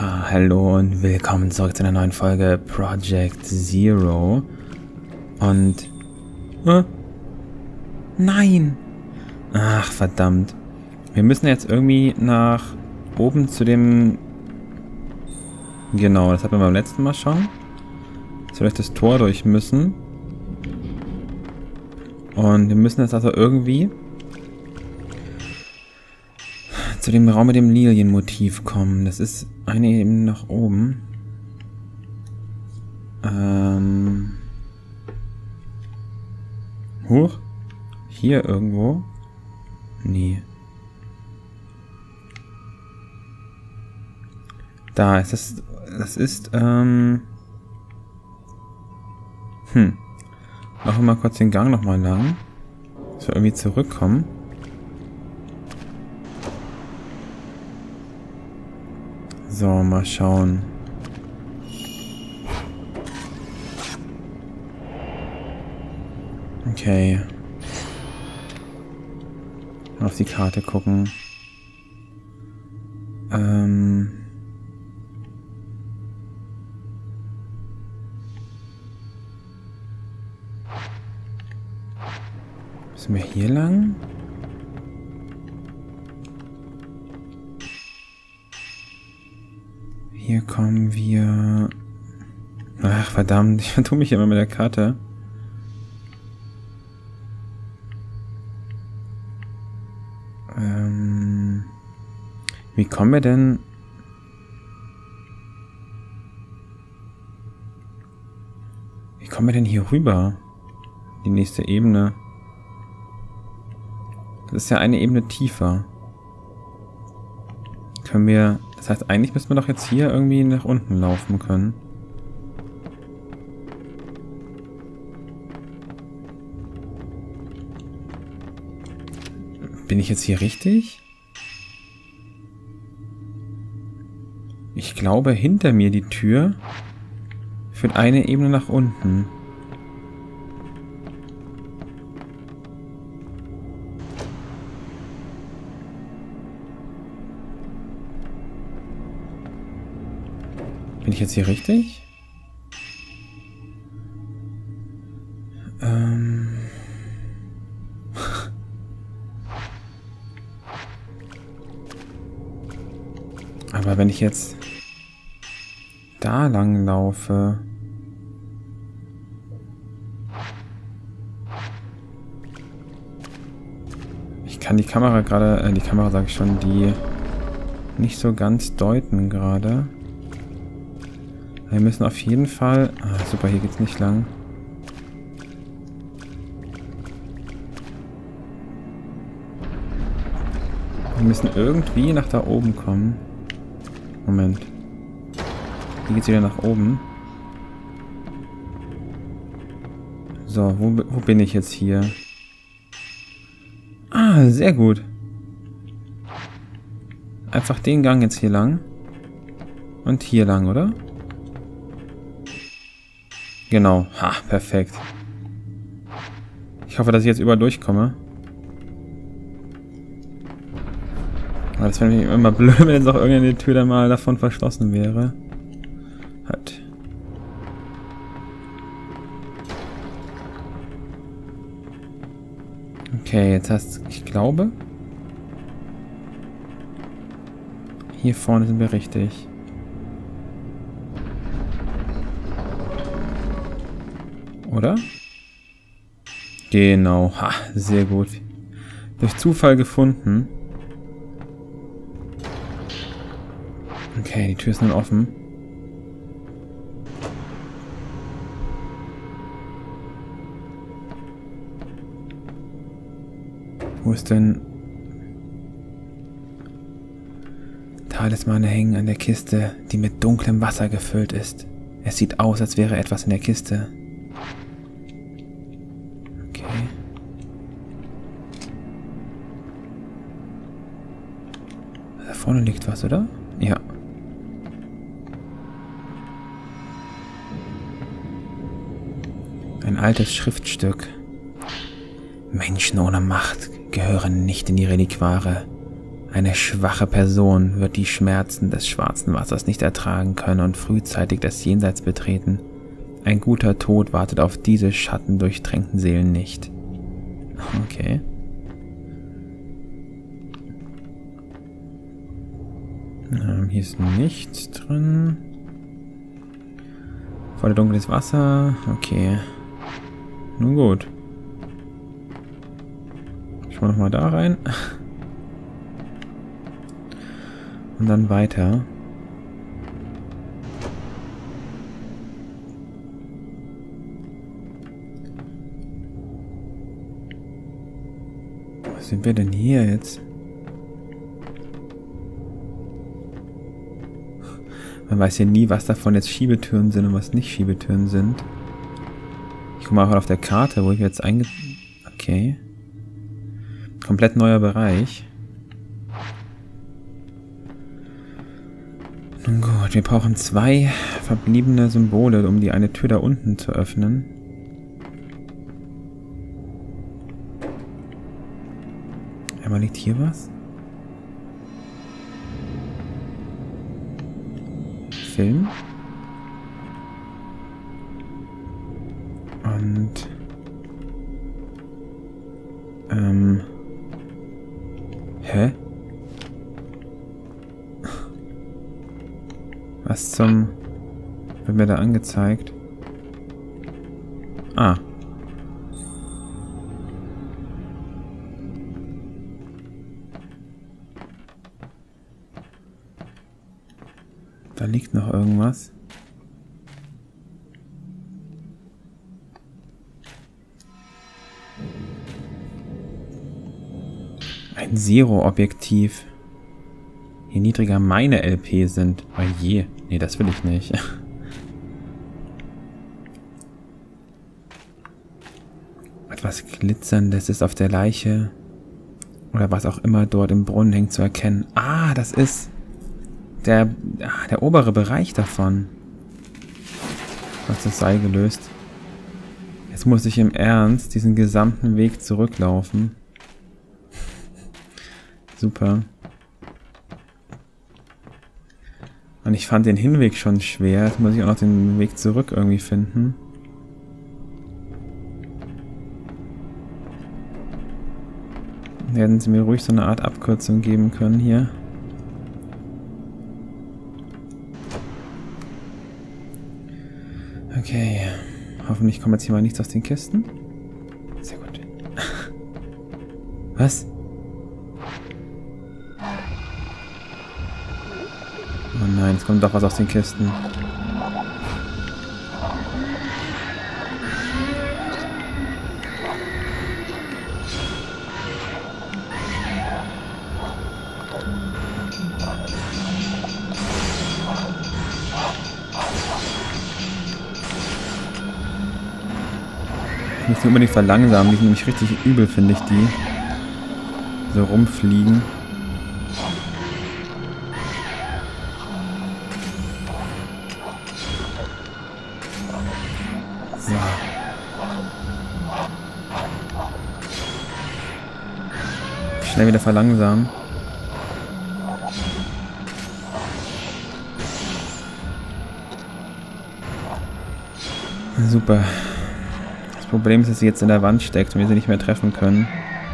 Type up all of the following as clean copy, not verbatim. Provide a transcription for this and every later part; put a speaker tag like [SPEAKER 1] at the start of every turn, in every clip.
[SPEAKER 1] Ja, hallo und willkommen zurück zu einer neuen Folge Project Zero. Und... Nein! Ach, verdammt. Wir müssen jetzt irgendwie nach oben zu dem... Genau, das hatten wir beim letzten Mal schon. Dass wir durch das Tor durch müssen. Und wir müssen jetzt also irgendwie zu dem Raum mit dem Lilienmotiv kommen. Das ist eine Ebene nach oben. Huch. Hier irgendwo? Nee. Da ist es. Das ist, Machen wir mal kurz den Gang nochmal lang. Dass wir irgendwie zurückkommen. So, mal schauen. Okay. Mal auf die Karte gucken. Müssen wir hier lang? Hier kommen wir... Ach, verdammt, ich vertue mich immer mit der Karte. Wie kommen wir denn... Wie kommen wir denn hier rüber? Die nächste Ebene. Das ist ja eine Ebene tiefer. Können wir... Das heißt, eigentlich müssen wir doch jetzt hier irgendwie nach unten laufen können. Bin ich jetzt hier richtig? Ich glaube, hinter mir die Tür führt eine Ebene nach unten. Bin ich jetzt hier richtig? Aber wenn ich jetzt da lang laufe... Ich kann die Kamera gerade... die Kamera sage ich schon, die nicht so ganz deuten gerade. Wir müssen auf jeden Fall... Ah, super, hier geht's nicht lang. Wir müssen irgendwie nach da oben kommen. Moment. Hier geht's wieder nach oben. So, wo bin ich jetzt hier? Ah, sehr gut. Einfach den Gang jetzt hier lang. Und hier lang, oder? Genau. Ha, perfekt. Ich hoffe, dass ich jetzt überall durchkomme. Aber das wäre immer blöd, wenn jetzt auch irgendeine Tür dann mal davon verschlossen wäre. Halt. Okay, jetzt hast du... Ich glaube... Hier vorne sind wir richtig. Oder? Genau. Ha, sehr gut. Durch Zufall gefunden. Okay, die Tür ist nun offen. Wo ist denn... Talismane hängen an der Kiste, die mit dunklem Wasser gefüllt ist. Es sieht aus, als wäre etwas in der Kiste. Okay. Da vorne liegt was, oder? Ja. Ein altes Schriftstück. Menschen ohne Macht gehören nicht in die Reliquare. Eine schwache Person wird die Schmerzen des schwarzen Wassers nicht ertragen können und frühzeitig das Jenseits betreten. Ein guter Tod wartet auf diese schattendurchtränkten Seelen nicht. Okay. Hier ist nichts drin. Voll dunkles Wasser. Okay. Nun gut. Schauen wir nochmal da rein. Und dann weiter. Was sind wir denn hier jetzt? Man weiß ja nie, was davon jetzt Schiebetüren sind und was nicht Schiebetüren sind. Ich gucke mal auch auf der Karte, wo ich jetzt Okay. Komplett neuer Bereich. Nun gut, wir brauchen 2 verbliebene Symbole, um die eine Tür da unten zu öffnen. Aber liegt hier was? Film. Und hä? Was zum... wird mir da angezeigt? Ah. Da liegt noch irgendwas. Ein Zero-Objektiv. Je niedriger meine LP sind. Oh je. Nee, das will ich nicht. Etwas Glitzerndes ist auf der Leiche. Oder was auch immer dort im Brunnen hängt zu erkennen. Ah, das ist der obere Bereich davon. Was das Seil gelöst. Jetzt muss ich im Ernst diesen gesamten Weg zurücklaufen. Super. Und ich fand den Hinweg schon schwer. Jetzt muss ich auch noch den Weg zurück irgendwie finden. Hätten sie mir ruhig so eine Art Abkürzung geben können hier. Okay. Hoffentlich kommt jetzt hier mal nichts aus den Kisten. Sehr gut. Was? Oh nein, es kommt doch was aus den Kisten. Ich muss die unbedingt verlangsamen, die sind nämlich richtig übel, finde ich, die so rumfliegen. So. Schnell wieder verlangsamen. Super. Das Problem ist, dass sie jetzt in der Wand steckt und wir sie nicht mehr treffen können.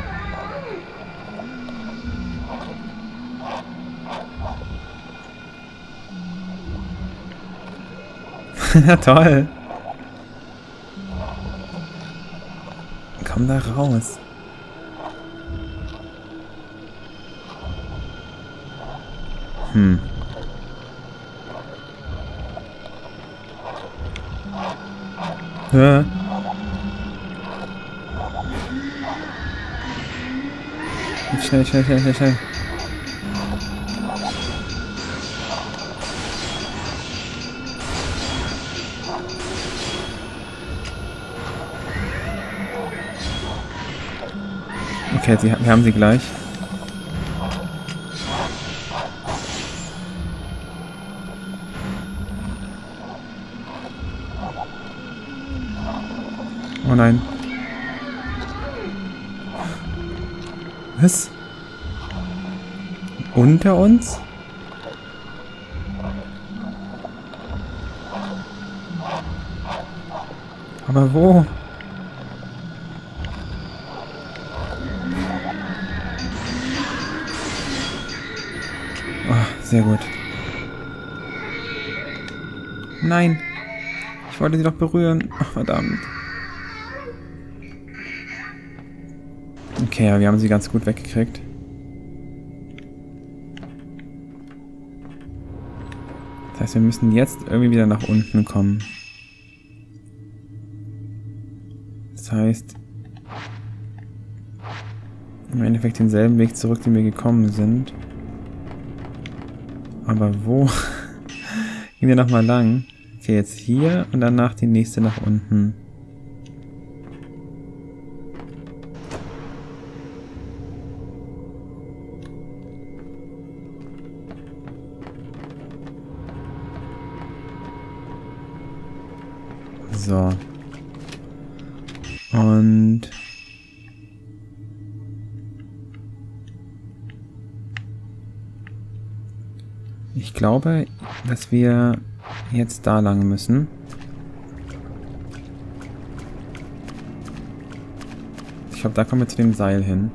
[SPEAKER 1] Toll! Komm da raus. Ja. Schnell, schnell, schnell, schnell, schnell. Okay, wir haben sie gleich. Oh nein. unter uns? Aber wo? Oh, sehr gut. Nein. Ich wollte sie doch berühren. Ach, verdammt. Okay, ja, wir haben sie ganz gut weggekriegt. Das heißt, wir müssen jetzt irgendwie wieder nach unten kommen. Das heißt, im Endeffekt denselben Weg zurück, den wir gekommen sind. Aber wo? Gehen wir nochmal lang. Okay, jetzt hier und danach die nächste nach unten. So. Und ich glaube, dass wir jetzt da lang müssen. Ich glaube, da kommen wir zu dem Seil hin.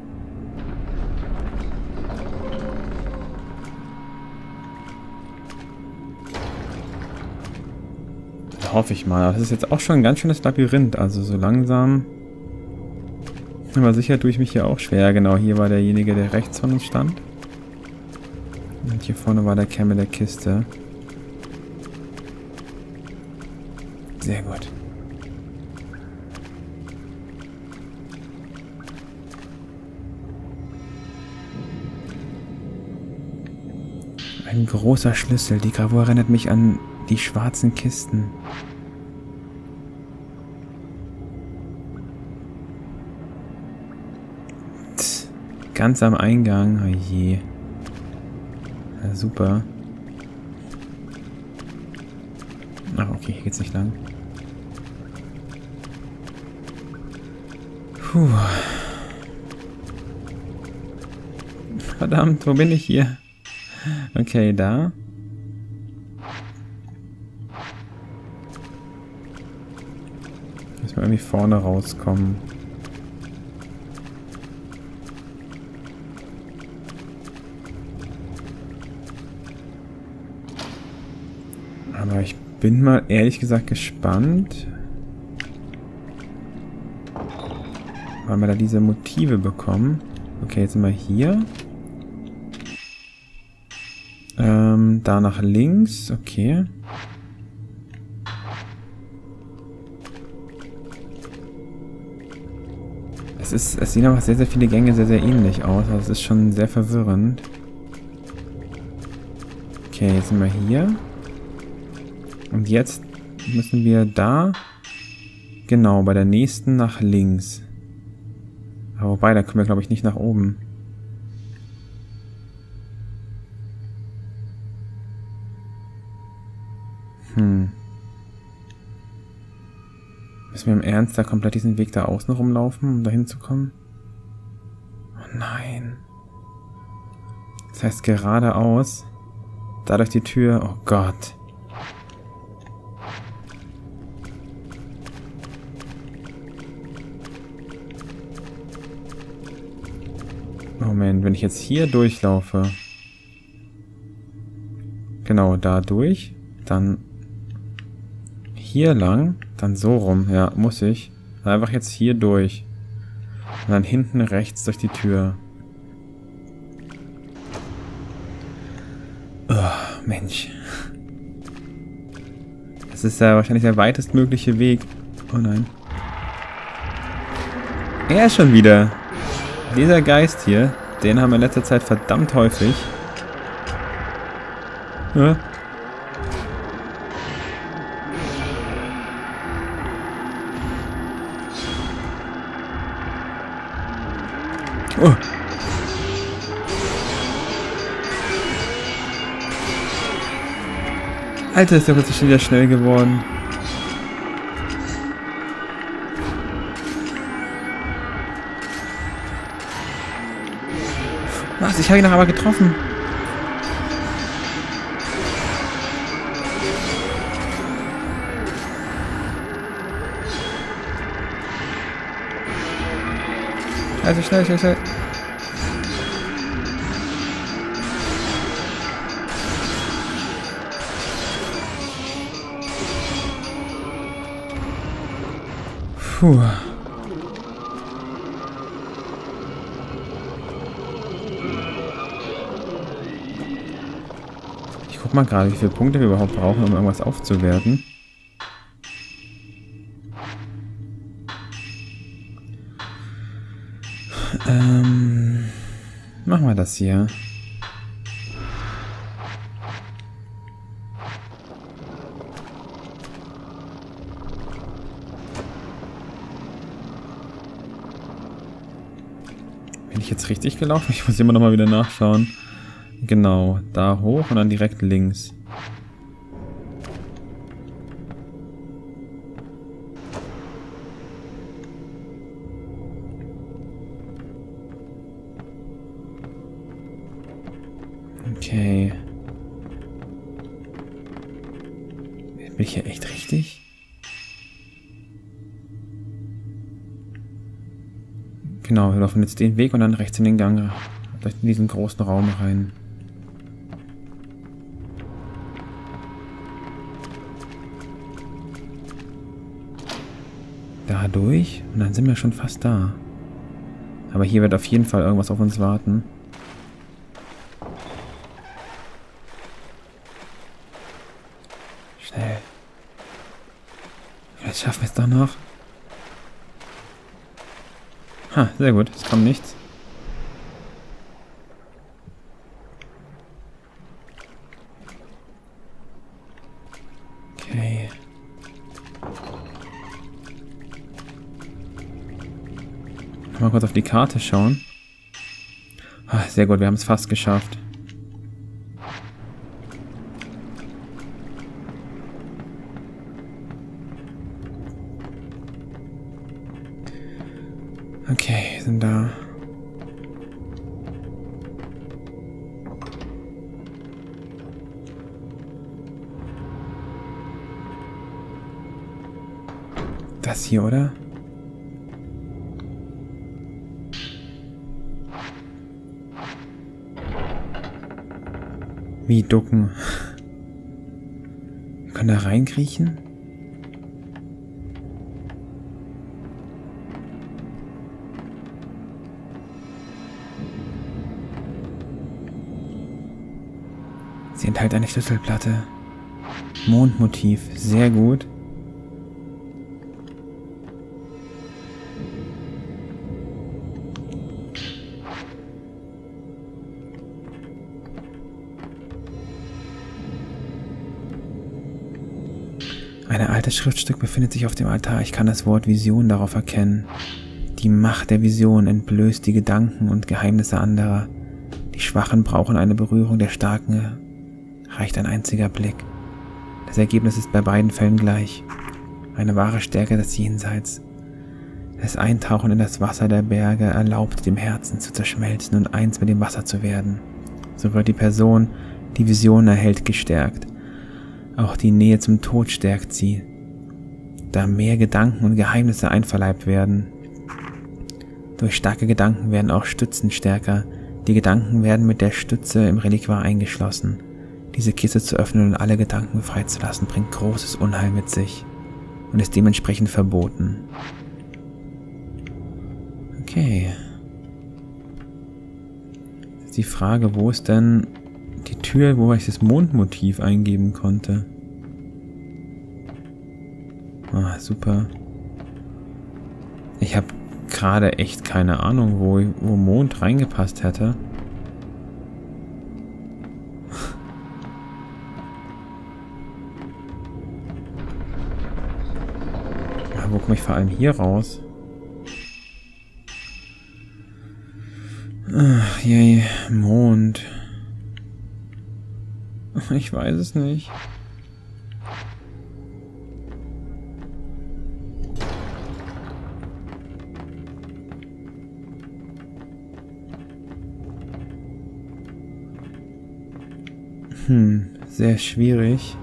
[SPEAKER 1] Hoffe ich mal. Das ist jetzt auch schon ein ganz schönes Labyrinth. Also so langsam. Aber sicher tue ich mich hier auch schwer. Genau, hier war derjenige, der rechts von uns stand. Und hier vorne war der Kerl mit der Kiste. Sehr gut. Ein großer Schlüssel. Die Gravur erinnert mich an die schwarzen Kisten. Tss, ganz am Eingang. Oh je. Ja, super. Ach, okay, hier geht's nicht lang. Puh. Verdammt, wo bin ich hier? Okay, da. Müssen wir irgendwie vorne rauskommen. Aber ich bin mal ehrlich gesagt gespannt, weil wir da diese Motive bekommen. Okay, jetzt sind wir hier. Da nach links, okay. Es sehen aber sehr, sehr viele Gänge sehr, sehr ähnlich aus. Also es ist schon sehr verwirrend. Okay, jetzt sind wir hier. Und jetzt müssen wir da, genau, bei der nächsten nach links. Aber wobei, da können wir, glaube ich, nicht nach oben. Müssen wir im Ernst da komplett diesen Weg da außen rumlaufen, um da hinzukommen? Oh nein. Das heißt geradeaus. Da durch die Tür. Oh Gott. Moment, wenn ich jetzt hier durchlaufe. Genau, da durch. Dann hier lang, dann so rum. Ja, muss ich. Einfach jetzt hier durch. Und dann hinten rechts durch die Tür. Oh, Mensch. Das ist ja wahrscheinlich der weitestmögliche Weg. Oh nein. Er ist schon wieder. Dieser Geist hier, den haben wir in letzter Zeit verdammt häufig. Ja. Oh. Alter, ist der plötzlich schon wieder schnell geworden. Was? Was? Ich habe ihn doch aber getroffen. Also schnell, schnell, schnell. Puh. Ich guck mal gerade, wie viele Punkte wir überhaupt brauchen, um irgendwas aufzuwerten. Machen wir das hier. Bin ich jetzt richtig gelaufen? Ich muss immer noch mal wieder nachschauen. Genau, da hoch und dann direkt links. Okay. Bin ich hier echt richtig? Genau, wir laufen jetzt den Weg und dann rechts in den Gang, durch diesen großen Raum rein. Da durch und dann sind wir schon fast da. Aber hier wird auf jeden Fall irgendwas auf uns warten. Schnell. Vielleicht schaffen wir es doch noch. Ha, sehr gut. Es kam nichts. Okay. Mal kurz auf die Karte schauen. Ah, sehr gut, wir haben es fast geschafft. Okay, sind da. Das hier, oder? Wie ducken? Wir können da reinkriechen? Sie enthält eine Schlüsselplatte. Mondmotiv, sehr gut. Ein altes Schriftstück befindet sich auf dem Altar. Ich kann das Wort Vision darauf erkennen. Die Macht der Vision entblößt die Gedanken und Geheimnisse anderer. Die Schwachen brauchen eine Berührung, der Starken reicht ein einziger Blick. Das Ergebnis ist bei beiden Fällen gleich. Eine wahre Stärke des Jenseits. Das Eintauchen in das Wasser der Berge erlaubt dem Herzen zu zerschmelzen und eins mit dem Wasser zu werden. So wird die Person, die Vision erhält, gestärkt. Auch die Nähe zum Tod stärkt sie, da mehr Gedanken und Geheimnisse einverleibt werden. Durch starke Gedanken werden auch Stützen stärker. Die Gedanken werden mit der Stütze im Reliquar eingeschlossen. Diese Kiste zu öffnen und alle Gedanken freizulassen, bringt großes Unheil mit sich und ist dementsprechend verboten. Okay. Jetzt ist die Frage, wo ist denn die Tür, wo ich das Mondmotiv eingeben konnte? Ah, super. Ich habe gerade echt keine Ahnung, wo Mond reingepasst hätte. Aber wo komme ich vor allem hier raus? Ach je, Mond. Ich weiß es nicht. Sehr schwierig.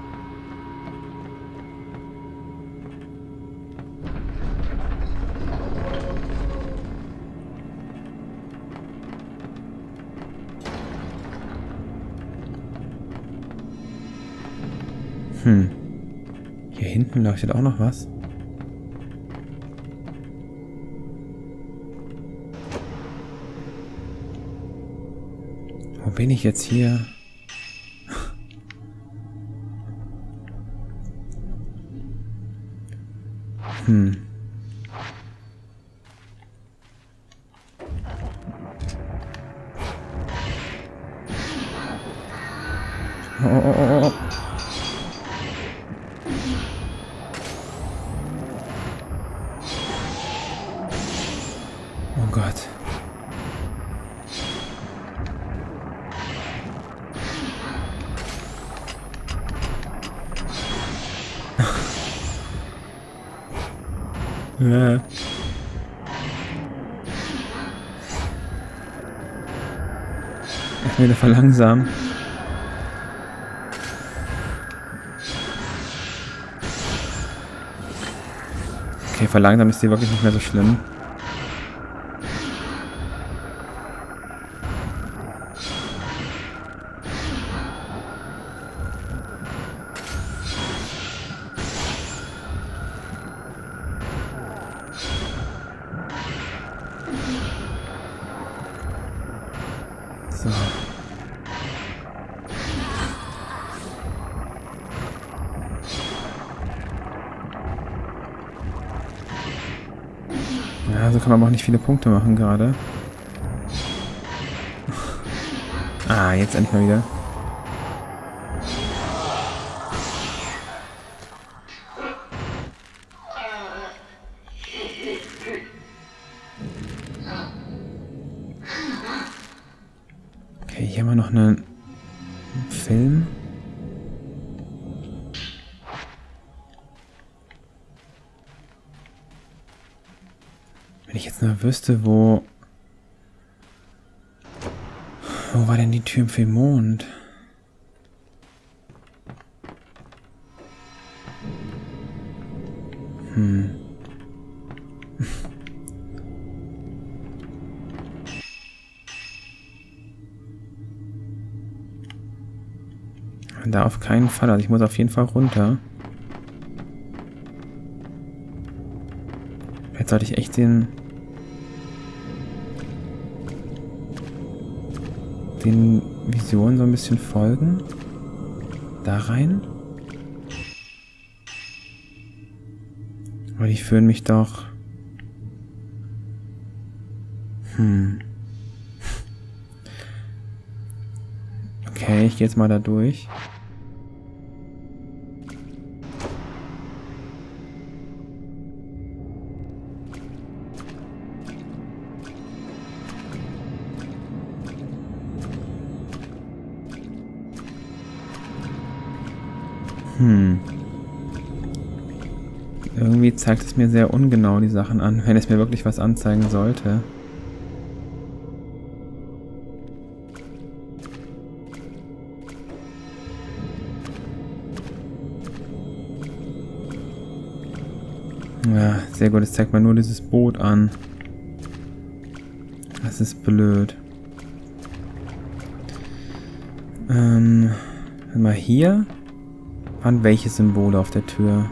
[SPEAKER 1] Hier hinten leuchtet auch noch was. Wo bin ich jetzt hier? Oh. Oh Gott. Ja. Ich will wieder verlangsamen. Okay, verlangsamt ist die wirklich nicht mehr so schlimm. So. Ja, so kann man aber auch nicht viele Punkte machen gerade. Ah, jetzt endlich mal wieder. Okay, hier haben wir noch einen Film. Wenn ich jetzt nur wüsste, wo war denn die Tür für den Mond? Da auf keinen Fall. Also ich muss auf jeden Fall runter. Jetzt sollte ich echt den Visionen so ein bisschen folgen. Da rein. Aber die führen mich doch... Okay, ich gehe jetzt mal da durch. Irgendwie zeigt es mir sehr ungenau die Sachen an, wenn es mir wirklich was anzeigen sollte. Ja, sehr gut, es zeigt mir nur dieses Boot an. Das ist blöd. Mal hier waren welche Symbole auf der Tür?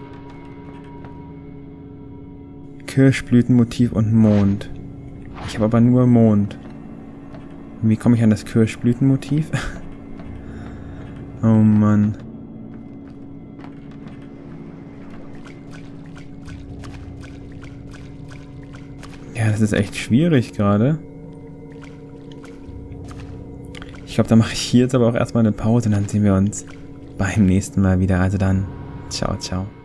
[SPEAKER 1] Kirschblütenmotiv und Mond. Ich habe aber nur Mond. Wie komme ich an das Kirschblütenmotiv? Oh Mann. Ja, das ist echt schwierig gerade. Ich glaube, da mache ich hier jetzt aber auch erstmal eine Pause und dann sehen wir uns beim nächsten Mal wieder. Also dann, ciao, ciao.